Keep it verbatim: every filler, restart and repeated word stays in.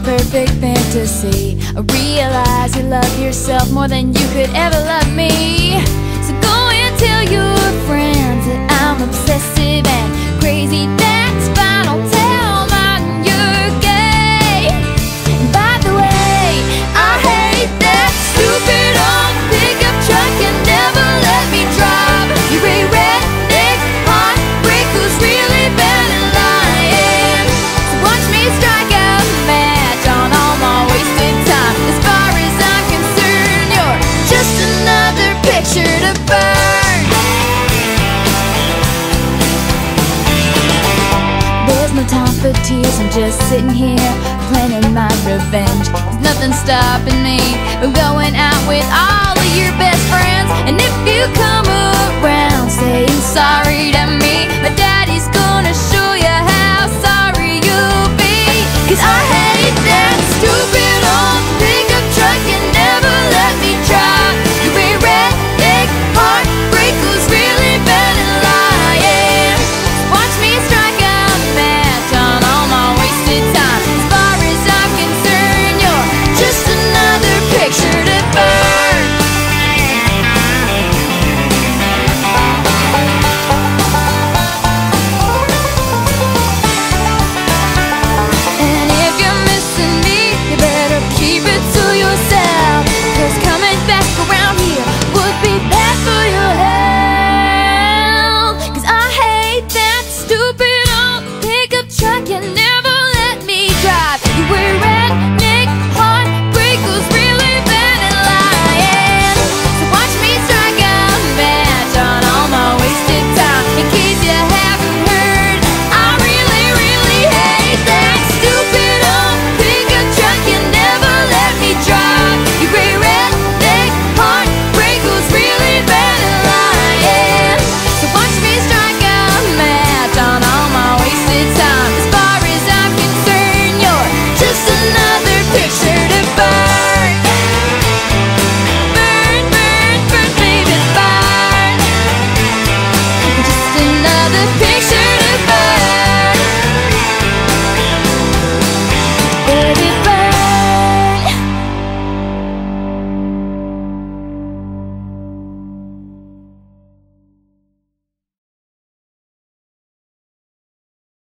perfect fantasy. I realize you love yourself more than you could ever love me. So go and tell your friends that I'm obsessive and crazy. That's fine, I'll tell mine you're gay. And by the way, I hate that stupid old pickup truck and never let me drive. You're a redneck heartbreak who's really bad at lying. So watch me strike a match on all my wasted time. As far as I'm concerned, you're just another picture to burn. There's no time for tears, I'm just sitting here planning my revenge. There's nothing stopping me from going out with all of your best friends. And if you come around saying sorry to me, but